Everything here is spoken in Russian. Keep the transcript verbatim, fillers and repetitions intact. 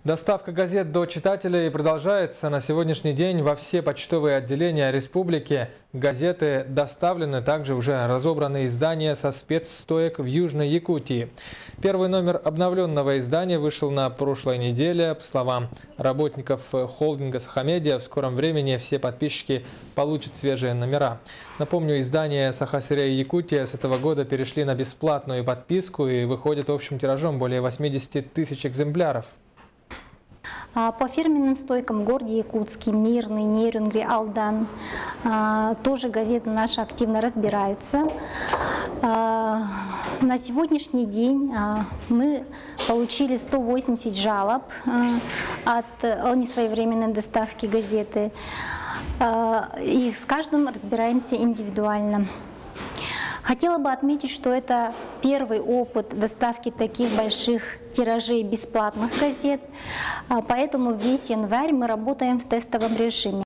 Доставка газет до читателей продолжается. На сегодняшний день во все почтовые отделения республики газеты доставлены. Также уже разобраны издания со спецстоек в Южной Якутии. Первый номер обновленного издания вышел на прошлой неделе. По словам работников холдинга «Сахамедиа», в скором времени все подписчики получат свежие номера. Напомню, издания «Саха-Сырья Якутия» с этого года перешли на бесплатную подписку и выходят общим тиражом более восьмидесяти тысяч экземпляров. По фирменным стойкам в городе Якутске, Мирный, Нерюнгри, Алдан тоже газеты наши активно разбираются. На сегодняшний день мы получили сто восемьдесят жалоб от, о несвоевременной доставке газеты. И с каждым разбираемся индивидуально. Хотела бы отметить, что это первый опыт доставки таких больших тиражей бесплатных газет, поэтому весь январь мы работаем в тестовом режиме.